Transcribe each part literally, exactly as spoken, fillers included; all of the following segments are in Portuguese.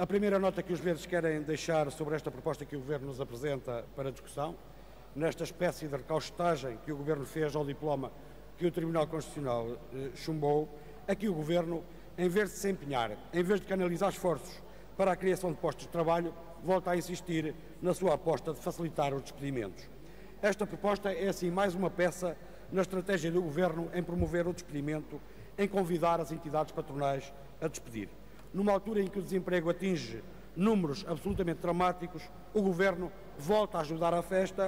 A primeira nota que os verdes querem deixar sobre esta proposta que o Governo nos apresenta para discussão, nesta espécie de recaustagem que o Governo fez ao diploma que o Tribunal Constitucional eh, chumbou, é que o Governo, em vez de se empenhar, em vez de canalizar esforços para a criação de postos de trabalho, volta a insistir na sua aposta de facilitar os despedimentos. Esta proposta é, assim, mais uma peça na estratégia do Governo em promover o despedimento, em convidar as entidades patronais a despedir. Numa altura em que o desemprego atinge números absolutamente dramáticos, o Governo volta a ajudar a festa,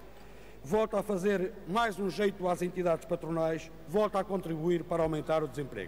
volta a fazer mais um jeito às entidades patronais, volta a contribuir para aumentar o desemprego.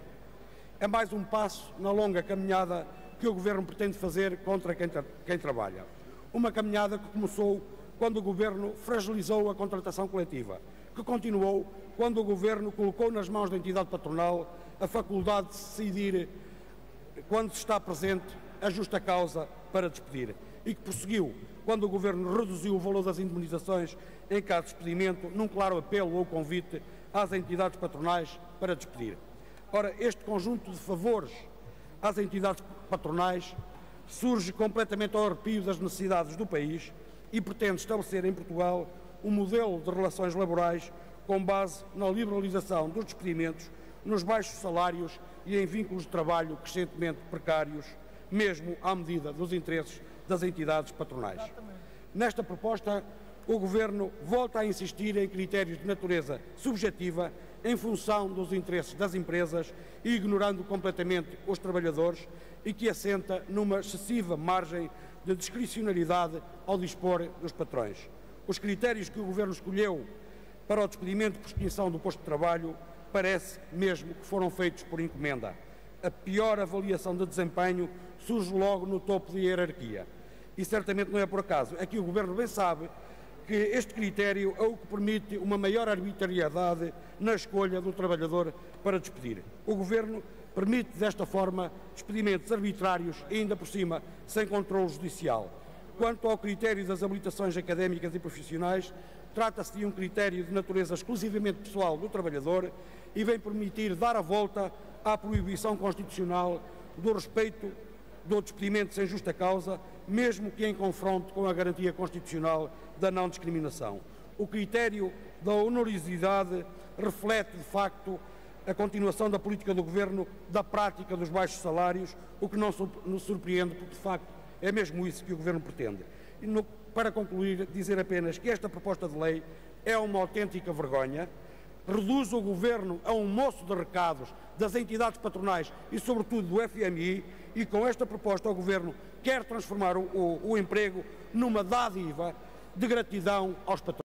É mais um passo na longa caminhada que o Governo pretende fazer contra quem, tra quem trabalha. Uma caminhada que começou quando o Governo fragilizou a contratação coletiva, que continuou quando o Governo colocou nas mãos da entidade patronal a faculdade de decidir, quando se está presente, a justa causa para despedir, e que prosseguiu quando o Governo reduziu o valor das indemnizações em caso de despedimento, num claro apelo ou convite às entidades patronais para despedir. Ora, este conjunto de favores às entidades patronais surge completamente ao arrepio das necessidades do país e pretende estabelecer em Portugal um modelo de relações laborais com base na liberalização dos despedimentos, nos baixos salários e em vínculos de trabalho crescentemente precários, mesmo à medida dos interesses das entidades patronais. Nesta proposta, o Governo volta a insistir em critérios de natureza subjetiva em função dos interesses das empresas e ignorando completamente os trabalhadores, e que assenta numa excessiva margem de discricionariedade ao dispor dos patrões. Os critérios que o Governo escolheu para o despedimento por extinção do posto de trabalho parece mesmo que foram feitos por encomenda. A pior avaliação de desempenho surge logo no topo da hierarquia. E certamente não é por acaso, é que o Governo bem sabe que este critério é o que permite uma maior arbitrariedade na escolha do trabalhador para despedir. O Governo permite, desta forma, despedimentos arbitrários e, ainda por cima, sem controle judicial. Quanto ao critério das habilitações académicas e profissionais, trata-se de um critério de natureza exclusivamente pessoal do trabalhador e vem permitir dar a volta à proibição constitucional do respeito do despedimento sem justa causa, mesmo que em confronto com a garantia constitucional da não discriminação. O critério da onerosidade reflete, de facto, a continuação da política do Governo da prática dos baixos salários, o que não nos surpreende, porque, de facto, é mesmo isso que o Governo pretende. E no, para concluir, dizer apenas que esta proposta de lei é uma autêntica vergonha, reduz o Governo a um moço de recados das entidades patronais e, sobretudo, do F M I, e com esta proposta o Governo quer transformar o, o, o emprego numa dádiva de gratidão aos patrões.